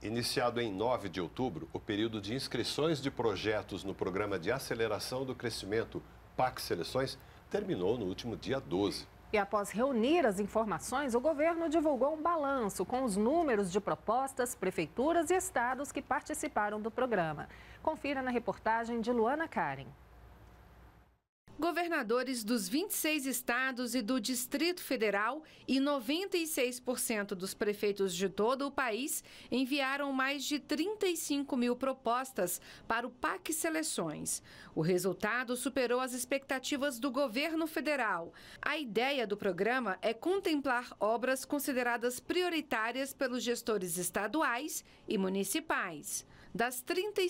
Iniciado em 9 de outubro, o período de inscrições de projetos no Programa de Aceleração do Crescimento PAC Seleções terminou no último dia 12. E após reunir as informações, o governo divulgou um balanço com os números de propostas, prefeituras e estados que participaram do programa. Confira na reportagem de Luana Karen. Governadores dos 26 estados e do Distrito Federal e 96% dos prefeitos de todo o país enviaram mais de 35 mil propostas para o PAC Seleções. O resultado superou as expectativas do governo federal. A ideia do programa é contemplar obras consideradas prioritárias pelos gestores estaduais e municipais. Das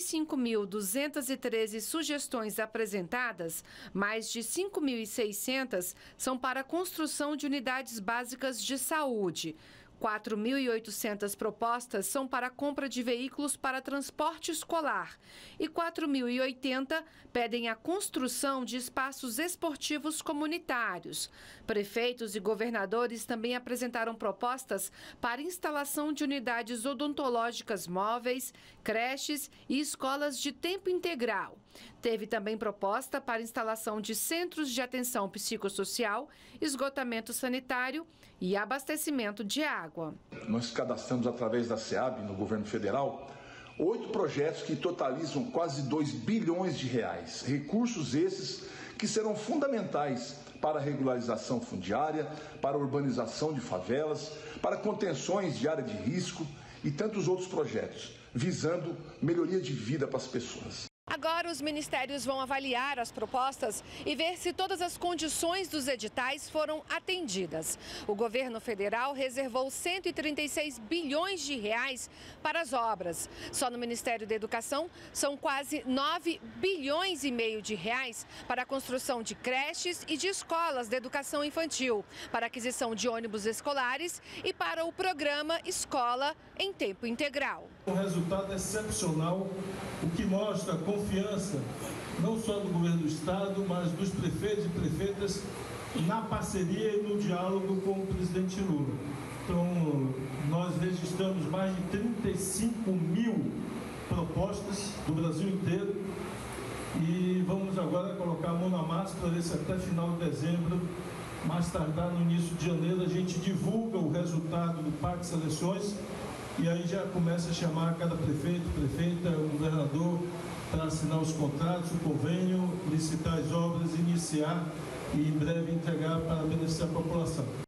35.213 sugestões apresentadas, mais de 5.600 são para a construção de unidades básicas de saúde. 4.800 propostas são para a compra de veículos para transporte escolar e 4.080 pedem a construção de espaços esportivos comunitários. Prefeitos e governadores também apresentaram propostas para instalação de unidades odontológicas móveis, creches e escolas de tempo integral. Teve também proposta para instalação de centros de atenção psicossocial, esgotamento sanitário e abastecimento de água. Nós cadastramos através da SEAB, no governo federal, 8 projetos que totalizam quase 2 bilhões de reais. Recursos esses que serão fundamentais para a regularização fundiária, para a urbanização de favelas, para contenções de área de risco e tantos outros projetos, visando melhoria de vida para as pessoas. Agora os ministérios vão avaliar as propostas e ver se todas as condições dos editais foram atendidas. O governo federal reservou 136 bilhões de reais para as obras. Só no Ministério da Educação são quase 9 bilhões e meio de reais para a construção de creches e de escolas de educação infantil, para a aquisição de ônibus escolares e para o programa Escola em Tempo Integral. Um resultado excepcional, o que mostra a confiança não só do governo do estado, mas dos prefeitos e prefeitas na parceria e no diálogo com o presidente Lula. Então, nós registramos mais de 35 mil propostas do Brasil inteiro e vamos agora colocar a mão na massa para ver se até final de dezembro, mais tardar no início de janeiro, a gente divulga o resultado do PAC Seleções e aí já começa a chamar cada prefeito, prefeita, o governador para assinar os contratos, o convênio, licitar as obras, iniciar e em breve entregar para beneficiar a população.